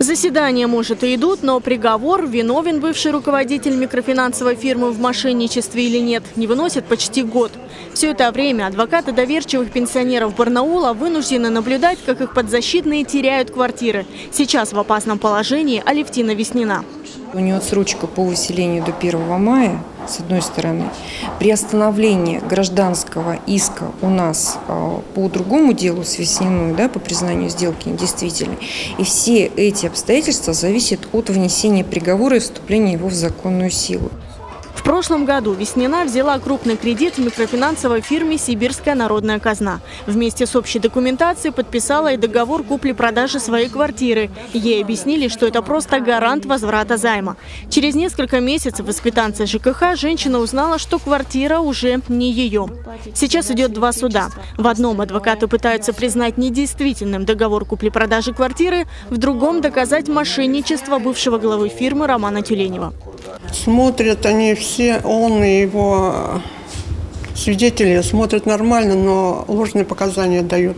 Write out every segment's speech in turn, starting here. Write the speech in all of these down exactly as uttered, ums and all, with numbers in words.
Заседания, может, и идут, но приговор, виновен бывший руководитель микрофинансовой фирмы в мошенничестве или нет, не выносит почти год. Все это время адвокаты доверчивых пенсионеров Барнаула вынуждены наблюдать, как их подзащитные теряют квартиры. Сейчас в опасном положении Алевтина Веснина. У нее отсрочка по выселению до первого мая, с одной стороны. Приостановление гражданского иска у нас по другому делу с Весниной, да, по признанию сделки недействительной. И все эти обстоятельства зависят от внесения приговора и вступления его в законную силу. В прошлом году Веснина взяла крупный кредит в микрофинансовой фирме «Сибирская народная казна». Вместе с общей документацией подписала и договор купли-продажи своей квартиры. Ей объяснили, что это просто гарант возврата займа. Через несколько месяцев из квитанции ЖКХ женщина узнала, что квартира уже не ее. Сейчас идет два суда. В одном адвокаты пытаются признать недействительным договор купли-продажи квартиры, в другом доказать мошенничество бывшего главы фирмы Романа Тюленева. Смотрят они все, он и его свидетели смотрят нормально, но ложные показания дают.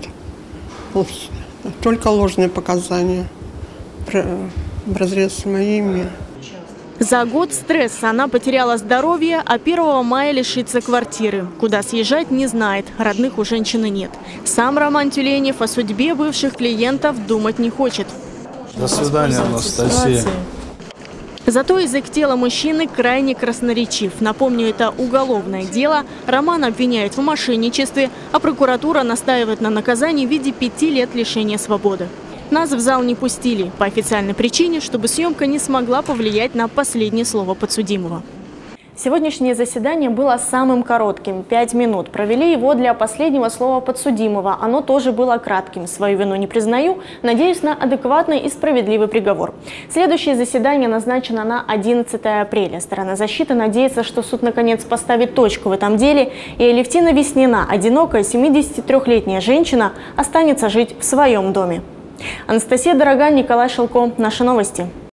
Только ложные показания в разрез с моими. За год стресса она потеряла здоровье, а первого мая лишится квартиры. Куда съезжать, не знает. Родных у женщины нет. Сам Роман Тюленев о судьбе бывших клиентов думать не хочет. До свидания, Анастасия. Зато язык тела мужчины крайне красноречив. Напомню, это уголовное дело. Роман обвиняют в мошенничестве, а прокуратура настаивает на наказании в виде пяти лет лишения свободы. Нас в зал не пустили по официальной причине, чтобы съемка не смогла повлиять на последнее слово подсудимого. Сегодняшнее заседание было самым коротким – пять минут. Провели его для последнего слова подсудимого. Оно тоже было кратким. Свою вину не признаю. Надеюсь на адекватный и справедливый приговор. Следующее заседание назначено на одиннадцатое апреля. Сторона защиты надеется, что суд наконец поставит точку в этом деле. И Алевтина Веснина, одинокая семидесятитрёхлетняя женщина, останется жить в своем доме. Анастасия Дорогая, Николай Шелко. Наши новости.